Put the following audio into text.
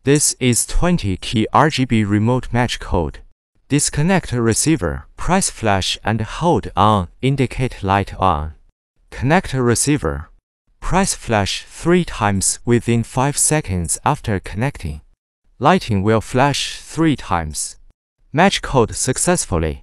This is 20-key RGB remote match code. Disconnect receiver, press flash and hold on, indicate light on. Connect receiver. Press flash 3 times within 5 seconds after connecting. Lighting will flash 3 times. Match code successfully.